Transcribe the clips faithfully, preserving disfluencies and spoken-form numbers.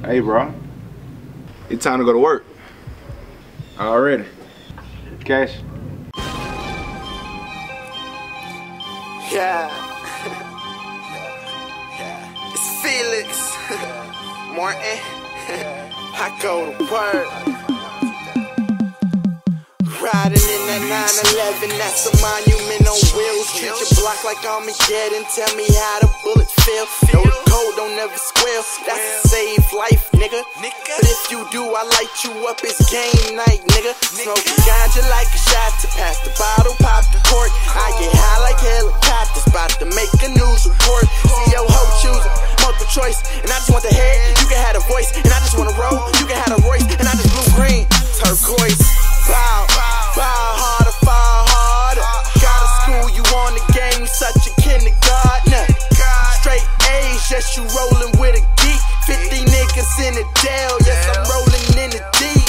Hey, bro. It's time to go to work. Already. Cash. Yeah. It's Felix Martin. I go to work. Riding in that nine eleven, that's a monument on wheels. Treat your block like Armageddon, tell me how the bullets feel. No, the code don't never squeal, that's a save life, nigga. But if you do, I light you up, it's game night, nigga. Smoking ganja like a shot to pass the bottle, pop the cork. I get high like helicopters, about to make a news report. See your hoe choosing, multiple choice, and I just want the head, you can have a voice. And I just want to roll, you can have a Royce. And I just blue green, turquoise. Bow, bow harder, fall harder. Gotta school you on the game, you such a kindergartner. Straight A's, yes, you rolling with a geek. Fifty niggas in the Dell, yes, I'm rolling in the deep.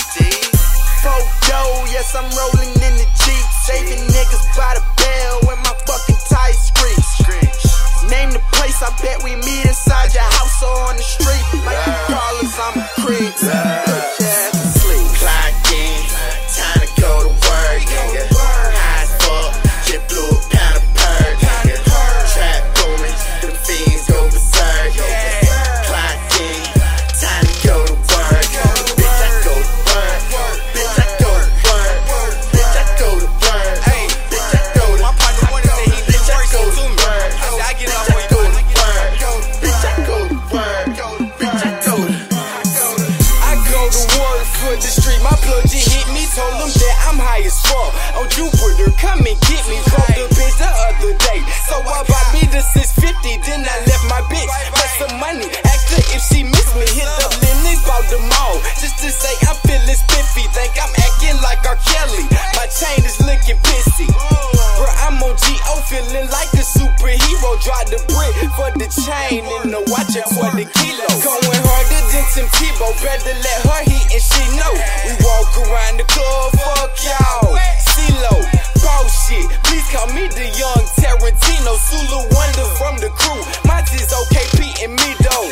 Photo, yes, I'm rolling in the Jeep. Saving niggas by the bell when my fucking tires screech. Name the place, I bet we meet inside your house or on the street. Like regardless, I'm a creep. Put your ass to sleep. Clock in, time to go to work, nigga. High as fuck, just blew a pound of perk, nigga. Trap booming, them fiends go berserk, nigga. Clock in, time to go to work. Bitch, I go to work. Bitch, I go to work. Bitch, I go to work. Bitch, I go to work. My partner wanted to say he did work to me. I get off with you. Bitch, I go to work. Bitch, I go to I go to work for the street. My plug just hit me. Told them that I'm high as fuck. On Jupiter, come and get me. Broke the bitch the other day. So I bought me the six fifty. Then I left my bitch. Got some money. Asked her if she miss me. Hit up Lennox, bought them all. Just to say I'm feeling spiffy. Think I'm acting like R. Kelly. My chain is looking pissy. Bro, I'm on G O feeling like a superhero. Drop the brick for the chain and the watch at twenty kilos. Going harder than Tim Tebow. Better let her hit and she know. We walk around the club, fuck y'all. C-Lo, boss shit. Please call me the young Tarantino. Sulu Wonder from the crew. Monty's O K P and me though.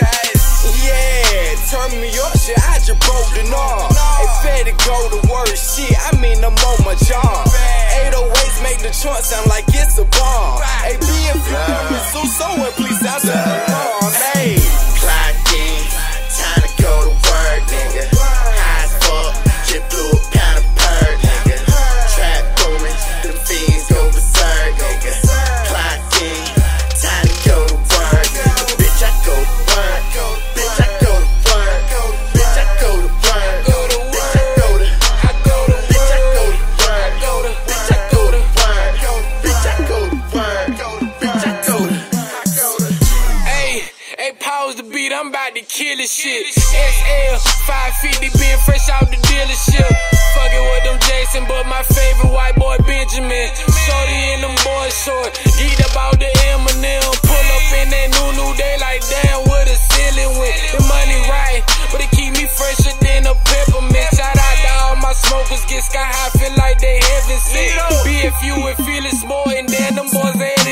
Yeah, turn me up, shit. I just broke the arm. It fed to go to work, shit. I mean, I'm on my job. eight oh eights make the trunk sound like it's a bomb. Hey, B, if you coming soon, so what? Please out to the bomb. Hey, clock in, time to go to work, nigga. High as fuck, just blew a pound of perk, nigga. Trap booming, them fiends go berserk, nigga. Clock in, time to go to work, nigga. Bitch, I go to work. Bitch, I go to work. Bitch, I go to work. Bitch, I go to. I go to. Bitch, I go to work. Bitch, I go to work. Bitch, I go to work. Bitch, I go to. Hey, hey, pause the beat. I'm about to kill this shit. S L five fifty, being fresh out the dealership. Fucking with them Jason, but my favorite white boy Benjamin. Shorty in them boys short. Geeked about the Eminem. Pull up in that new new day like damn what a ceiling with. The money right, but it keep me fresher than a peppermint. Shout out to all my smokers, get sky high, feel like they heaven sent. Be if you and feel it's more and then them boys ain't